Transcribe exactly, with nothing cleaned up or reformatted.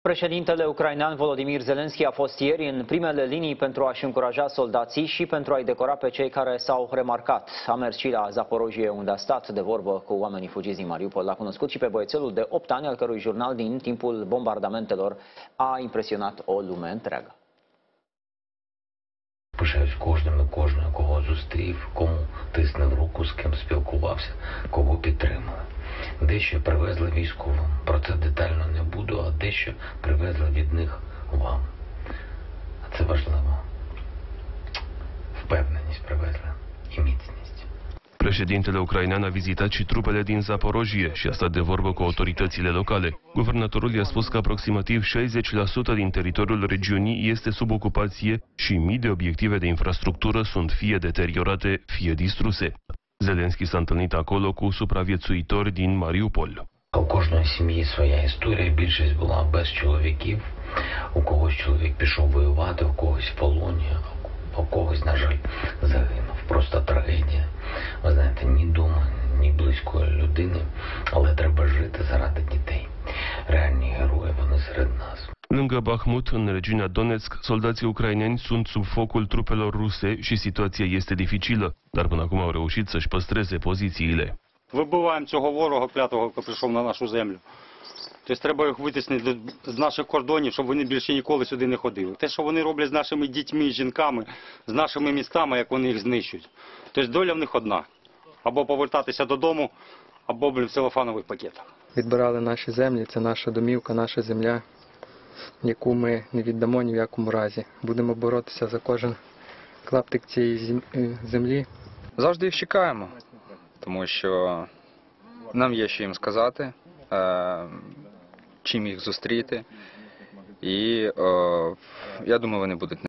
Președintele ucrainean Volodymyr Zelensky a fost ieri în primele linii pentru a-și încuraja soldații și pentru a-i decora pe cei care s-au remarcat. A mers și la Zaporojie, unde a stat de vorbă cu oamenii fugiți din Mariupol. L-a cunoscut și pe băiețelul de opt ani, al cărui jurnal din timpul bombardamentelor a impresionat o lume întreagă. Пишаюсь кожним і кожною, кого зустрів, кому тиснув руку, з ким спілкувався, кого підтримав. Дещо привезли військовим, про це детально не буду, а дещо привезли від них вам. А це важливо. Впевненість привезли і міцність. Președintele ucrainean a vizitat și trupele din Zaporojie și a stat de vorbă cu autoritățile locale. Guvernatorul i-a spus că aproximativ șaizeci la sută din teritoriul regiunii este sub ocupație și mii de obiective de infrastructură sunt fie deteriorate, fie distruse. Zelensky s-a întâlnit acolo cu supraviețuitori din Mariupol. У кожної сім'ї своя історія, більшість була без чоловіків. У когось чоловік пішов воювати, у когось в полоні, а у когось, на жаль, загинув. Просто трагедія. Ви знаєте, ні дома, ні близької людини, але треба жити заради дітей. Реальні герої, вони серед нас. Lângă Bahmut, în regiunea Donetsk, soldații ucraineni sunt sub focul trupelor ruse și situația este dificilă, dar până acum au reușit să-și păstreze pozițiile. Вибиваємо цього ворога клятого, який прийшов на нашу землю. Тобто треба їх витіснити з наших кордонів, щоб вони більше ніколи сюди не ходили. Те, що вони роблять з нашими дітьми, жінками, з нашими містами, як вони їх знищують. Тобто доля в них одна. Або повертатися додому, або, блін, в целофанових пакетах. Відбирали наші землі, це наша домівка, наша земля, яку ми не віддамо ні в якому разі. Будемо боротися за кожен клаптик цієї землі. Завжди їх чекаємо, тому що нам є що їм сказати, чим їх зустріти. І я думаю, вони будуть